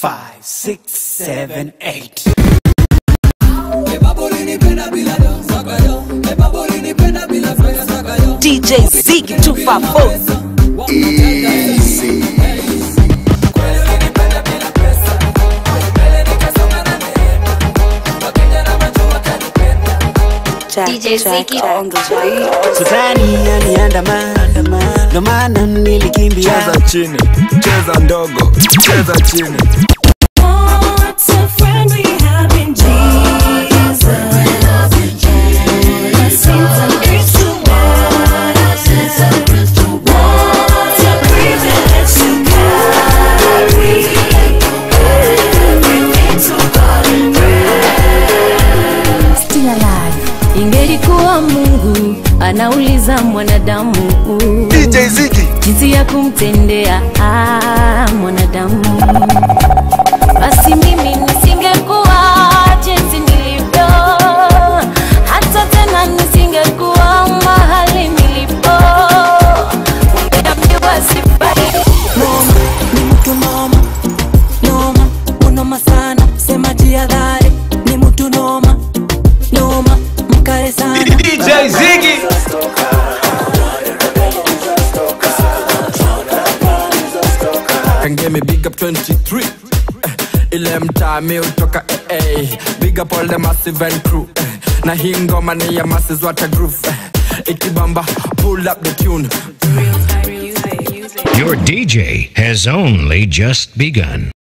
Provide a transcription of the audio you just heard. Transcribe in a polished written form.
5, 6, 7, 8. DJ Ziggy 254. Easy. DJ Ziggy on the way. Sudani yaniandama, ndo maana nilikimbia. Cheza chini, cheza ndogo, cheza chini. What's a friend we have in Jesus? Sins and grace to God. What a privilege to carry everything to God in prayer. Still alive. Ingelikuwa Mungu anauliza mwanadamu DJ Ziggy jinsi ya kumtendea mwanadamu, basi mimi nisingekuwa jinsi nilivyo, hata tena nisingekuwa mahali nilipo. Ungeambiwa sifai. Noma, ni mtu noma. Noma, unoma sana. Sema jihadhari, ni mtu noma. Noma, mkare sana. DJ Ziggy. Can give me big up 23. Ile mtami utoka AA. Big up all the massive and crew. Na hii ngoma ni ya masses wata groove. Ikibamba pull up the tune. Your DJ has only just begun.